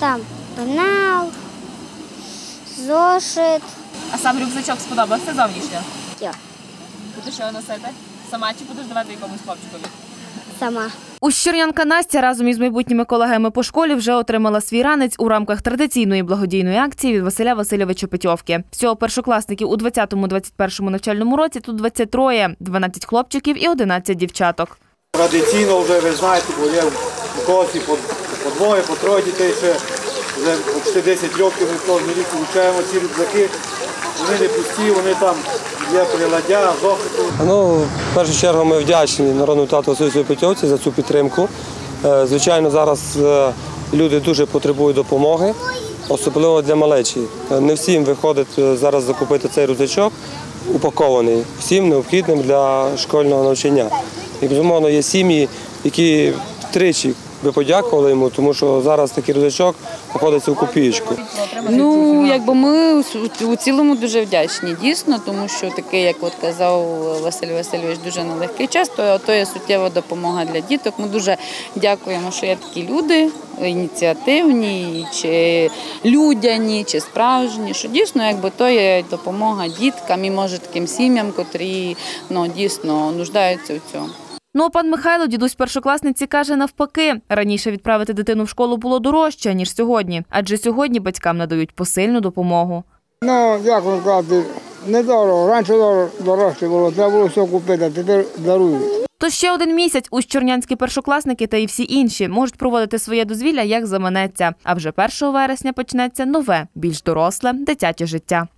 Там пенал, зошит. А сам рюкзачок сподобався зовнішньо? Я. Будеш його носити? Сама чи будеш давати якомусь хлопчикові? Сама. Ущур'янка Настя разом із майбутніми колегами по школі вже отримала свій ранець у рамках традиційної благодійної акції від Василя Васильовича Петьовки. Всього першокласників у 20-21 навчальному році тут 23, 12 хлопчиків і 11 дівчаток. Традиційно вже, ви знаєте, бо є у когось по двоє, по троє дітей, вже почти 10 років ми кожен рік вивчаємо ці рюкзаки. Вони не пусті, вони там є приладдя, зошиту. В першу чергу ми вдячні народному депутату Василю Петьовці за цю підтримку. Звичайно, зараз люди дуже потребують допомоги, особливо для малечі. Не всім виходить зараз закупити цей рюкзачок, упакований, всім необхідним для школьного навчання. І, безумовно, є сім'ї, які втричі би подякували йому, тому що зараз такий рюкзачок обходиться в копієчку. Ми у цілому дуже вдячні, дійсно, тому що такий, як от казав Василь Васильович, дуже нелегкий час, то є суттєва допомога для діток. Ми дуже дякуємо, що є такі люди, ініціативні, чи людяні, чи справжні, що дійсно то є допомога діткам і, може, таким сім'ям, котрі дійсно нуждаються в цьому. А пан Михайло, дідусь першокласниці, каже навпаки. Раніше відправити дитину в школу було дорожче, ніж сьогодні. Адже сьогодні батькам надають посильну допомогу. Як вам сказати, недорого. Раніше дорожче було, треба було все купити, а тепер дарують. То ще один місяць ущурнянські першокласники та і всі інші можуть проводити своє дозвілля, як заманеться. А вже 1 вересня почнеться нове, більш доросле, дитяче життя.